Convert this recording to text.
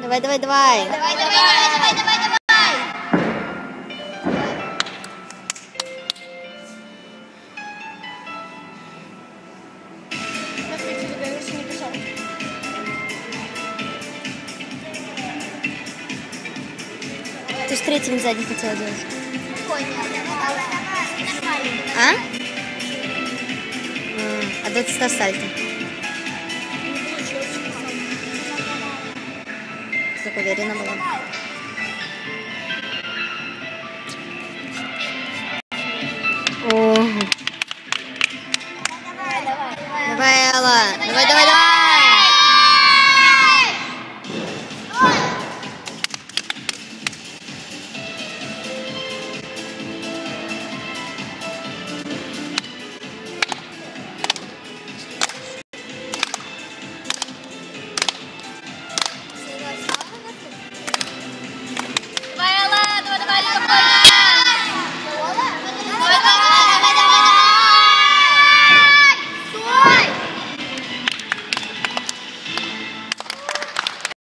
Давай, давай, давай. Давай, давай, давай, давай, давай, давай. Ты же третьим сзади хотела делать. А? А до ста сальто. Так уверенно была. О. Давай, Алла. Давай, давай, давай.